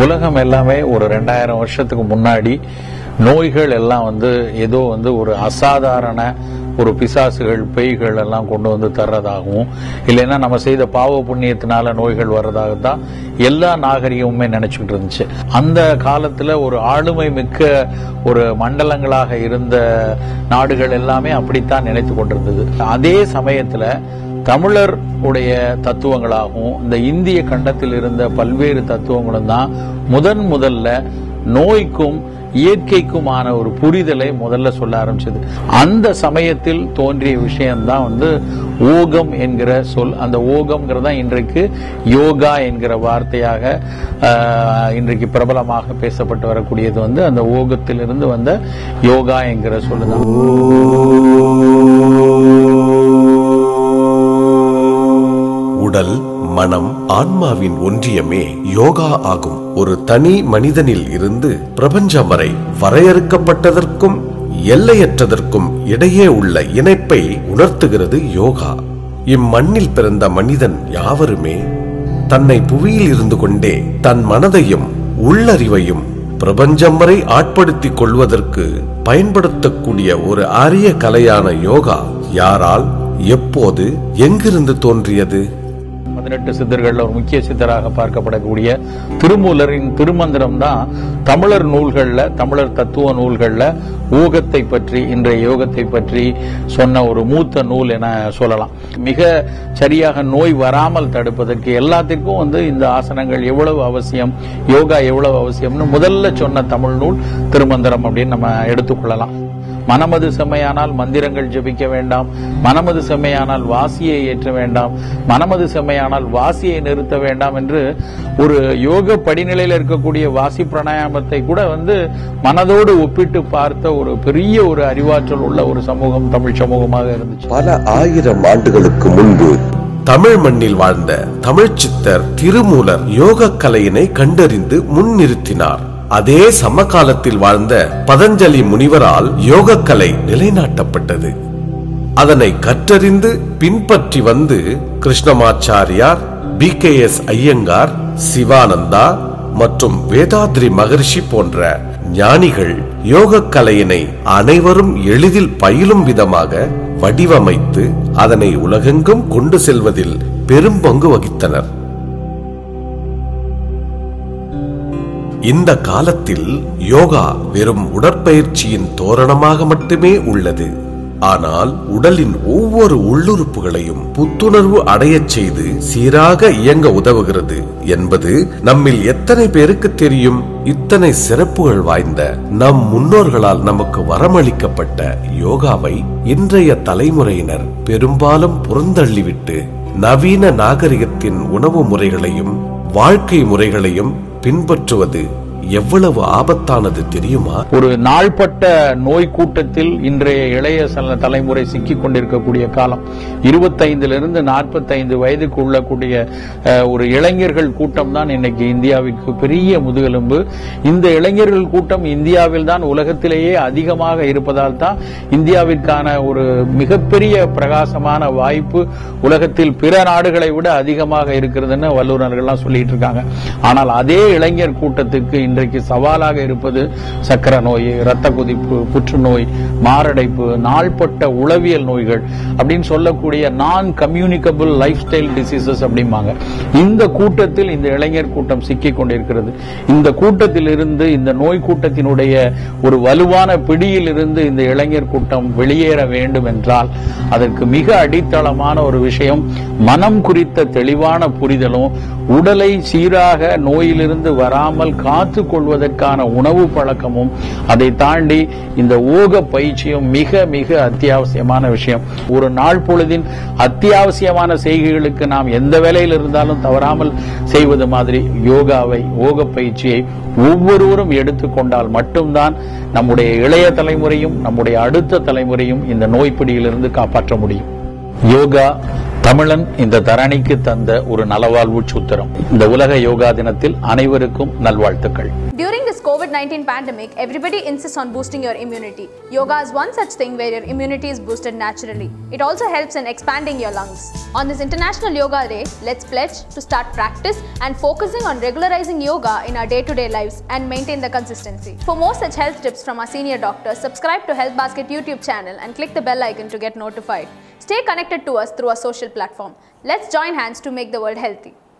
உலகம் எல்லாமே ஒரு 2000 வருஷத்துக்கு முன்னாடி நோய்கள் எல்லாம் ஏதோ ஒரு அசாதாரண ஒரு பிசாசுகள் பேய்கள் எல்லாம் கொண்டு வந்து தர்றதாகவும் இல்லைன்னா நம்ம செய்த பாவ புண்ணியத்தினால நோய்கள் வர்றதாகத்தான் எல்லா நாகரிகமுமே நினைச்சுட்டு இருந்துச்சு. அந்த காலத்துல ஒரு ஆளுமை மிக்க ஒரு மண்டலங்களாக இருந்த நாடுகள் எல்லாமே அப்படித்தான் நினைத்து கொண்டிருந்தது. அதே சமயத்துல தமிழர் உடைய தத்துவங்களாகவும் இந்த இந்திய கண்டத்தில் இருந்த பல்வேறு தத்துவங்களும் தான் முதல்ல நோய்க்கும் இயற்கைக்குமான ஒரு புரிதலை முதல்ல சொல்ல ஆரம்பிச்சது. அந்த சமயத்தில் தோன்றிய விஷயம்தான் ஓகம் என்கிற சொல். அந்த ஓகம்ங்கிறதா இன்றைக்கு யோகா என்கிற வார்த்தையாக இன்றைக்கு பிரபலமாக பேசப்பட்டு வரக்கூடியது. அந்த ஓகத்திலிருந்து வந்த யோகா என்கிற சொல்லுதான். உடல், மனம், ஆன்மாவின் ஒன்றியமே யோகா ஆகும். ஒரு தனி மனிதனில் இருந்து பிரபஞ்சம் வரை வரையறுக்கப்பட்டதற்கும் எல்லையற்றதற்கும் இடையே உள்ள இணைப்பை உணர்த்துகிறது யோகா. இம்மண்ணில் பிறந்த மனிதன் யாவருமே தன்னை புவியில் இருந்து கொண்டே தன் மனதையும் உள்ளறிவையும் பிரபஞ்சம் வரை ஆட்படுத்திக் கொள்வதற்கு பயன்படுத்தக்கூடிய ஒரு அரிய கலையான யோகா யாரால், எப்போது, எங்கிருந்து தோன்றியது? 18 சித்தர்கள் ஒரு முக்கிய சித்தராக பார்க்கப்படக்கூடிய திருமூலரின் திருமந்திரம் தான் தமிழர் நூல்கள்ல, தமிழர் தத்துவ நூல்கள்ல ஓகத்தை பற்றி, இன்றைய யோகத்தை பற்றி சொன்ன ஒரு மூத்த நூல் என சொல்லலாம். மிக சரியாக நோய் வராமல் தடுப்பதற்கு எல்லாத்திற்கும் இந்த ஆசனங்கள் எவ்வளவு அவசியம், யோகா எவ்வளவு அவசியம்னு முதல்ல சொன்ன தமிழ் நூல் திருமந்திரம் அப்படின்னு நம்ம எடுத்துக்கொள்ளலாம். மனமது செம்மையானால் மந்திரங்கள் ஜபிக்க வேண்டாம், மனமது செம்மையானால் வாசியை ஏற்ற வேண்டாம், மனமது செம்மையானால் வாசியை நிறுத்த வேண்டாம் என்று ஒரு யோக படிநிலையில் இருக்கக்கூடிய வாசி பிராணாயாமத்தை கூட மனதோடு ஒப்பிட்டு பார்த்த ஒரு பெரிய ஒரு அறிவாற்றல் உள்ள ஒரு சமூகம் தமிழ் சமூகமாக இருந்துச்சு. பல ஆயிரம் ஆண்டுகளுக்கு முன்பு தமிழ் மண்ணில் வாழ்ந்த தமிழ் சித்தர் திருமூலர் யோக கலையினை கண்டறிந்து முன்னிறுத்தினார். அதே சமகாலத்தில் வாழ்ந்த பதஞ்சலி முனிவரால் யோகக்கலை நிலைநாட்டப்பட்டது. அதனை கற்றறிந்து பின்பற்றி வந்து கிருஷ்ணமாச்சாரியார், BKS ஐயங்கார், சிவானந்தா மற்றும் வேதாத்ரி மகரிஷி போன்ற ஞானிகள் யோகக்கலையினை அனைவரும் எளிதில் பயிலும் விதமாக வடிவமைத்து அதனை உலகெங்கும் கொண்டு செல்வதில் பெரும் பங்கு வகித்தனர். இந்த காலத்தில் யோகா வெறும் உடற்பயிற்சியின் தோரணமாக மட்டுமே உள்ளது. ஆனால் உடலின் ஒவ்வொரு உள்ளுறுப்புகளையும் புத்துணர்வு அடையச் செய்து சீராக இயங்க உதவுகிறது என்பது நம்மில் எத்தனை பேருக்கு தெரியும்? இத்தனை சிறப்புகள் வாய்ந்த நம் முன்னோர்களால் நமக்கு வரமளிக்கப்பட்ட யோகாவை இன்றைய தலைமுறையினர் பெரும்பாலும் புறந்தள்ளிவிட்டு நவீன நாகரிகத்தின் உணவு முறைகளையும் வாழ்க்கை முறைகளையும் பின்பற்றுவது எவ்வளவு ஆபத்தானது தெரியுமா? ஒரு நாள்பட்ட நோய் கூட்டத்தில் இன்றைய இளைய தலைமுறை சிக்கிக் கொண்டிருக்கக்கூடிய காலம். 25 45 வயதுக்கு உள்ளக்கூடிய ஒரு இளைஞர்கள் கூட்டம் தான் இன்னைக்கு இந்தியாவிற்கு பெரிய முதுகெலும்பு. இந்த இளைஞர்கள் கூட்டம் இந்தியாவில் தான் உலகத்திலேயே அதிகமாக இருப்பதால் தான் இந்தியாவிற்கான ஒரு மிகப்பெரிய பிரகாசமான வாய்ப்பு உலகத்தில் பிற நாடுகளை விட அதிகமாக இருக்கிறதுன்னு வல்லுநர்கள்லாம் சொல்லிட்டு இருக்காங்க. ஆனால் அதே இளைஞர் கூட்டத்துக்கு இன்றைக்கு சவாலாக இருப்பது சக்கரை நோய், இரத்த கொதிப்பு, புற்றுநோய், மாரடைப்பு, நாள்பட்ட உளவியல் நோய்கள் அப்படின்னு சொல்லக்கூடிய நான் கம்யூனிகபிள் லைஃப் ஸ்டைல் டிசீசஸ் அப்படிம்பாங்க. இந்த கூட்டத்தில் இந்த இளைஞர் கூட்டம் சிக்கிக் கொண்டிருக்கிறது. இந்த கூட்டத்தில் இருந்து, இந்த நோய் கூட்டத்தினுடைய ஒரு வலுவான பிடியில் இருந்து இந்த இளைஞர் கூட்டம் வெளியேற வேண்டும் என்றால் அதற்கு மிக அடித்தளமான ஒரு விஷயம் மனம் குறித்த தெளிவான புரிதலும், உடலை சீராக நோயிலிருந்து வராமல் காத்து கொள்வதற்கான உணவு பழக்கமும், அதை தாண்டி இந்த ஓக பயிற்சியும் மிக மிக அத்தியாவசியமான விஷயம். ஒரு நாள் பொழுதின் அத்தியாவசியமான செய்கைகளுக்கு நாம் எந்த வேலையில் இருந்தாலும் தவறாமல் செய்வது மாதிரி யோகாவை, ஓக பயிற்சியை ஒவ்வொருவரும் எடுத்துக்கொண்டால் மட்டும்தான் நம்முடைய இளைய தலைமுறையும் நம்முடைய அடுத்த தலைமுறையும் இந்த நோய் பிடியிலிருந்து காப்பாற்ற முடியும். யோகா தமிழன் இந்த தரணிக்கு தந்த ஒரு நலவாழ்வு சூத்திரம். இந்த உலக யோகா தினத்தில் அனைவருக்கும் நல்வாழ்த்துக்கள். During this COVID-19 pandemic, everybody insists on boosting your immunity. Yoga is one such thing where your immunity is boosted naturally. It also helps in expanding your lungs. On this International Yoga Day, let's pledge to start practice and focusing on regularizing yoga in our day-to-day lives and maintain the consistency. For more such health tips from our senior doctors, subscribe to Health Basket YouTube channel and click the bell icon to get notified. Stay connected to us through our social platform. Let's join hands to make the world healthy.